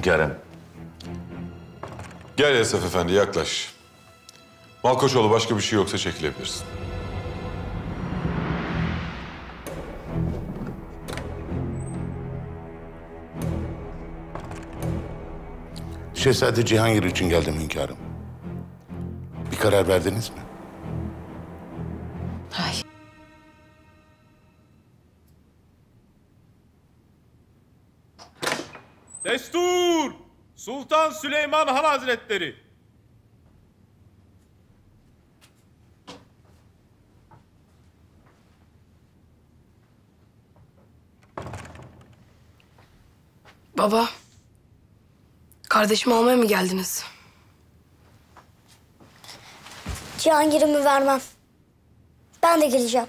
Hünkârım. Gel Esef Efendi, yaklaş. Malkoçoğlu başka bir şey yoksa çekilebilirsin. Şehzade Cihangir için geldim hünkârım. Bir karar verdiniz mi? Hayır. Destur! Sultan Süleyman Han Hazretleri! Baba, kardeşimi almaya mı geldiniz? Cihangir'imi vermem. Ben de geleceğim.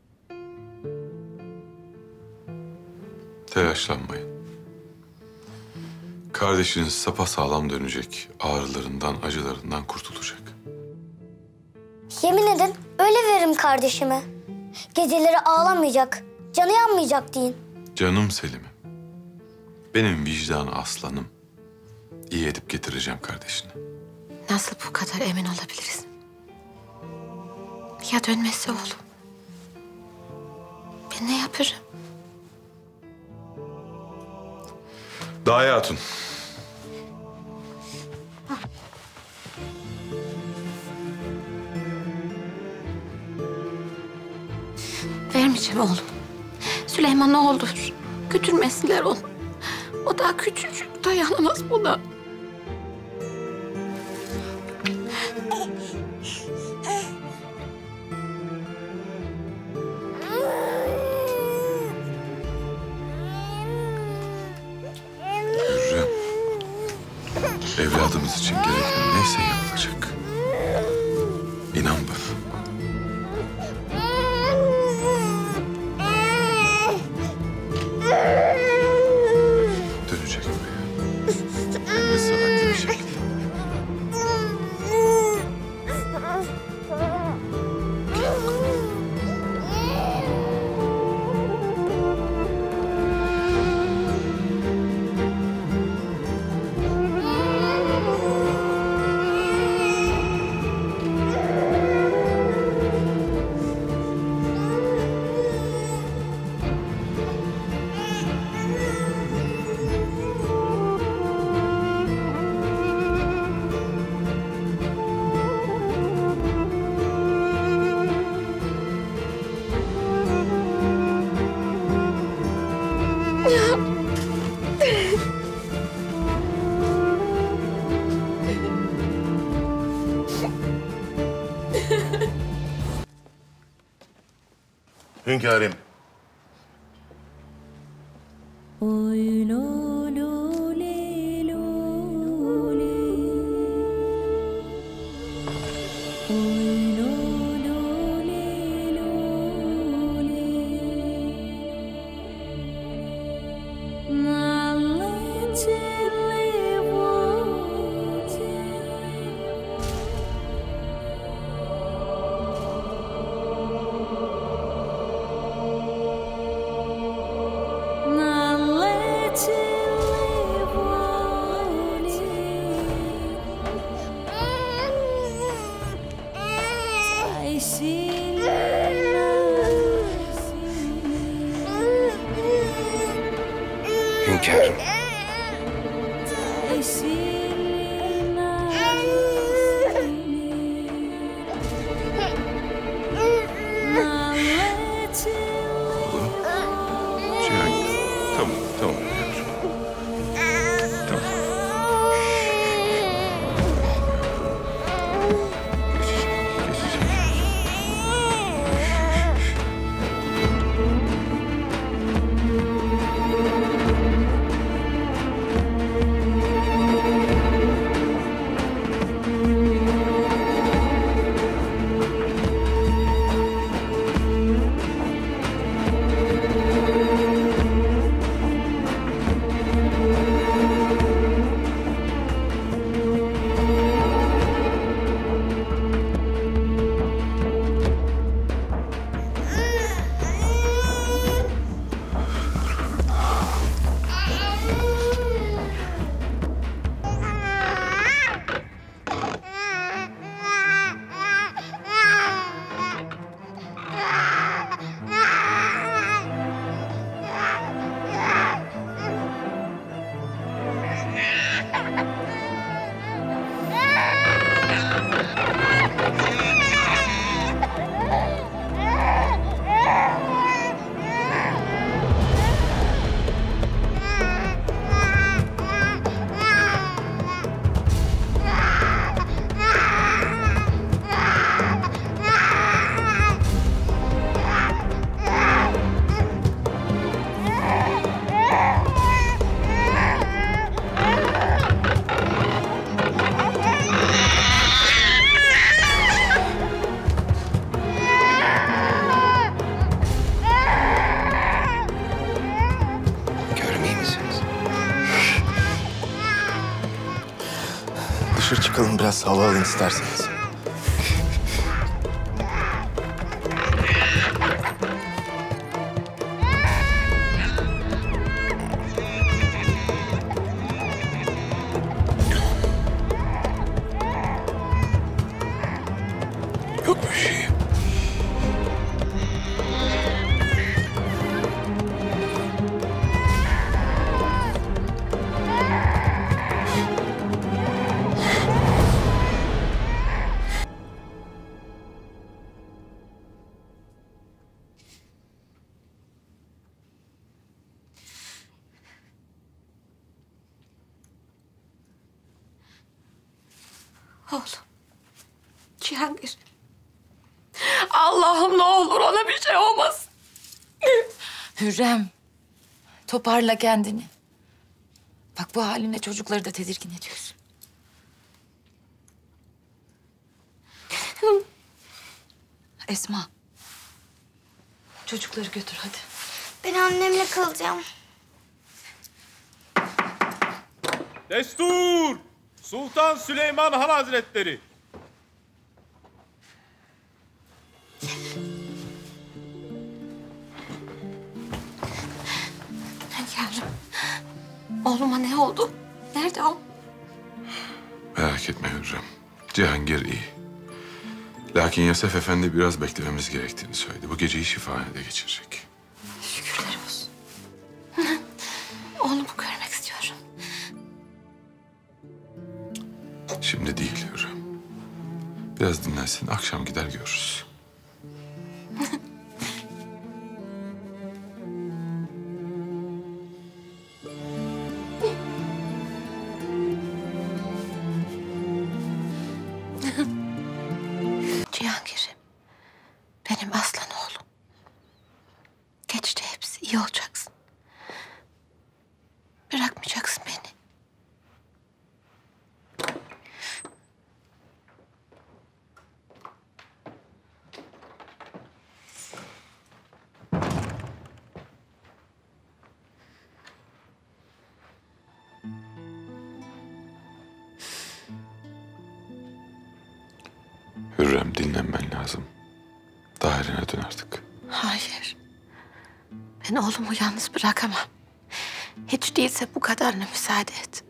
Telaşlanmayın. Kardeşiniz sapasağlam dönecek. Ağrılarından, acılarından kurtulacak. Yemin edin öyle veririm kardeşime. Geceleri ağlamayacak, canı yanmayacak deyin. Canım Selim'im. Benim vicdanı aslanım. İyi edip getireceğim kardeşini. Nasıl bu kadar emin olabiliriz? Ya dönmezse oğlum? Ben ne yaparım? Daye Hatun. Vermeyeceğim oğlum. Süleyman ne olur götürmesinler onu. O daha küçücük, dayanamaz buna. Hürrem. Evladımız için gereken neyse yapılacak. İnan bana. Dönecek buraya. Hem de sıhhatli bir şekilde. Hünkârım. Hünkârım. Cihangir. Tamam, tamam. Tamam. Geçecek. dışarı çıkalım, biraz hava alın isterseniz. Yok bir şey. Oğlum. Cihangir. Allah'ım ne olur ona bir şey olmasın. Hürrem, toparla kendini. Bak bu halinle çocukları da tedirgin ediyorsun. Esma, çocukları götür hadi. Ben annemle kalacağım. Destur! Sultan Süleyman Han Hazretleri. Hünkârım. Oğluma ne oldu? Nerede o? Merak etme Hürrem. Cihangir iyi. Lakin Yasef Efendi biraz beklememiz gerektiğini söyledi. Bu geceyi şifahanede geçirecek. Şükürler olsun. Oğlumu görmek istiyorum. Şimdi değil Hürrem. Biraz dinlensin, akşam gider görürüz. Cihangir'im. Benim aslan oğlum. Geçti hepsi. İyi olacaksın. Bırakmayacaksın beni. Hürrem, dinlenmen lazım. Dairene dön artık. Hayır. Ben oğlumu yalnız bırakamam. Hiç değilse bu kadarına müsaade et.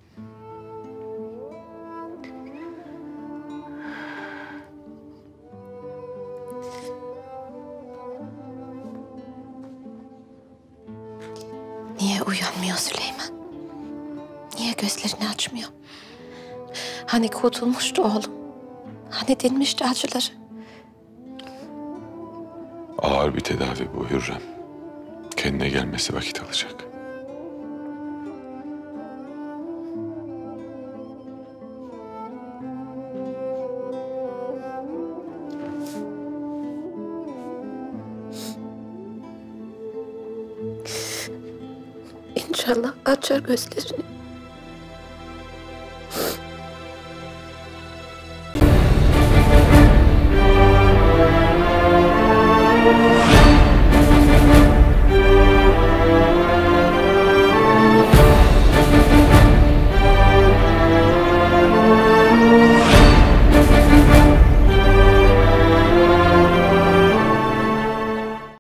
Niye uyanmıyor Süleyman? Niye gözlerini açmıyor? Hani kurtulmuştu oğlum? Hani dinmişti acıları? Ağır bir tedavi bu Hürrem. Kendine gelmesi vakit alacak. İnşallah açar gözlerini.